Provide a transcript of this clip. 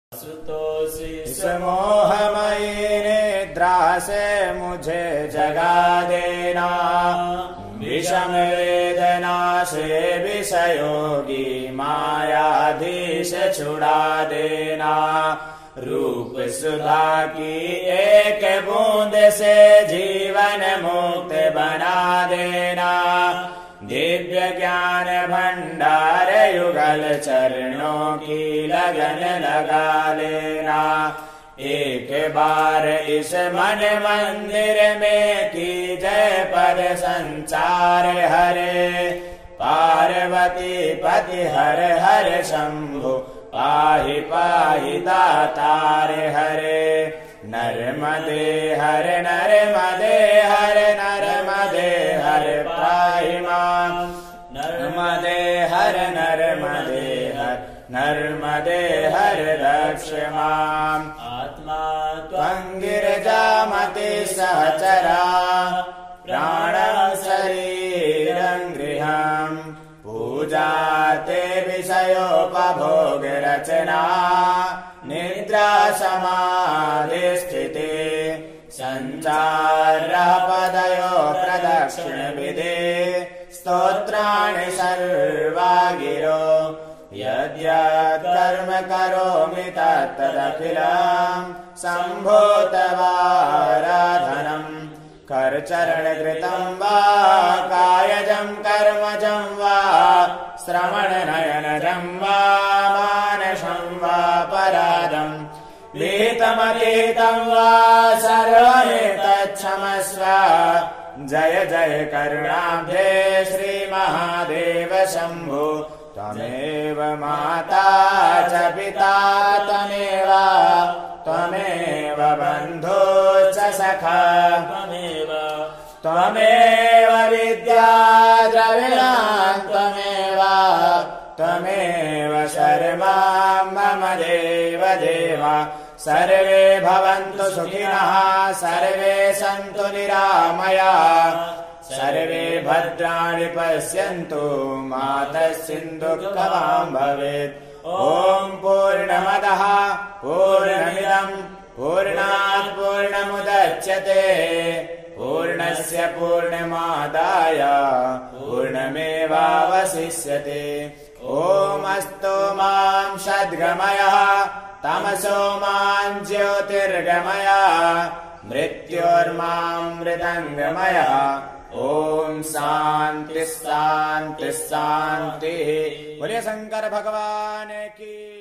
इस मोहमयी निद्रा से मुझे जगा देना, विषम वेदना से विषयोगी मायाधीश छुड़ा देना। रूप सुधा की एक बूंद से जीवन मुक्त बना देना। दिव्य ज्ञान भंडार युगल चरणों की लगन लगा लेना। एक बार इस मन मंदिर में की जय पद संचार हरे। पार्वती पति हर हर शंभु पाहि पाहि दातार हरे। नर्मदे हर नर्मदे हर नर्मदे हर पाहि मां। नर्मदे हर नर्मदे हर नर्मदे हर रक्ष माम्। आत्मा त्वं गिरिजामति सहचरा, प्राणं शरीरं गृहम्। पूजा ते विषयोपभोग रचना, निद्रा समाधि स्थिते। संचारः पदयो प्रदक्षिण विधे, स्तोत्राणि सर्वा गिरो। यद्यत् कर्म करोमि तत्तदखिलम् सम्भूतवाराधनम्। करचरणकृतं वा कायजं कर्मजं वा, श्रवणनयनजं वा मानसं वा परादम्। विहितमतीतं वा सर्वमेतच्छमस्व। जय जय करुणाब्धे श्रीमहादेव शम्भो। त्वमेव माता च पिता त्वमेव, त्वमेव बन्धो च सखा त्वमेव। त्वमेव विद्या द्रविणं त्वमेव, त्वमेव शर्मां मम देव देव। सर्वे भवन्तु सुखिनः, सर्वे सन्तु निरामयाः, सर्वे भद्राणि पश्यन्तु मा कश्चित् दुःखं भवेत्। ॐ पूर्णमदः पूर्णमिदं पूर्णात् पूर्णमुदच्यते, पूर्णस्य पूर्णमादाय पूर्णमेवावशिष्यते। ॐ अस्तु मां सद्गमयः, तमसो मां ज्योतिर्गमय, मृत्योर्मां मृदङ्गमयः। ॐ शान्ति शान्ति शान्तिः। बोलिए शंकर भगवान की।